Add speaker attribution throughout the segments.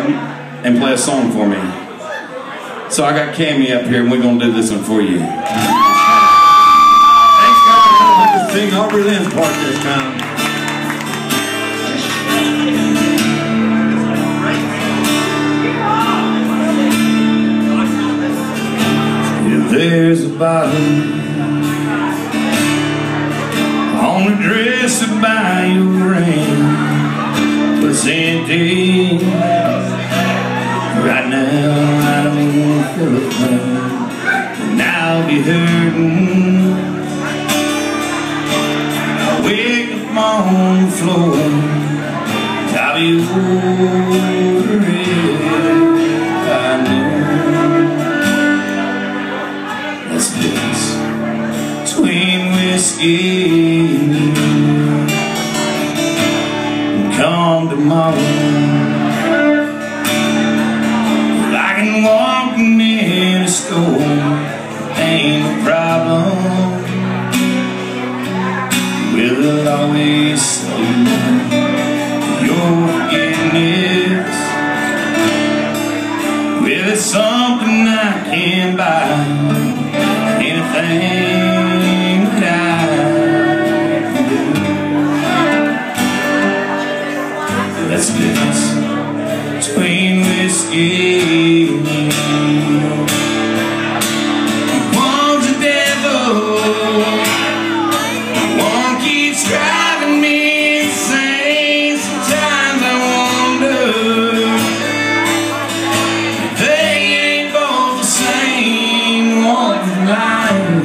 Speaker 1: and play a song for me. So I got Cami up here and we're gonna do this one for you. Thanks guys, I'm going to sing Aubrey Lynn's part this time. If there's a bottom on the dresser by your ring, but it's empty right now. I don't feel a thing, and I'll be hurting. I wake up on the floor, I'll be over it. I know that's the difference between whiskey and come tomorrow. Walking in a store ain't a problem. We'll always say your forgiveness. Well, it's something I can't buy. Anything that I can do. That's the difference between whiskey. One's a devil, one keeps driving me insane. Sometimes I wonder if they ain't both the same. One's lying,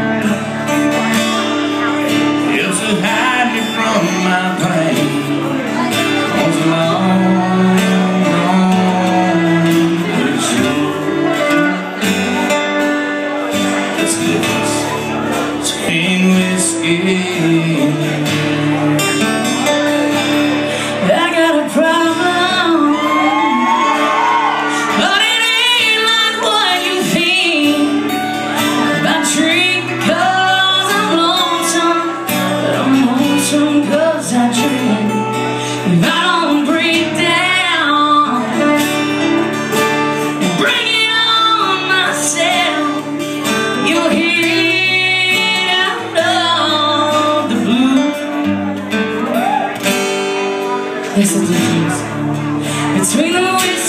Speaker 1: helps to hide me from my pain. One's alone. There's a difference between the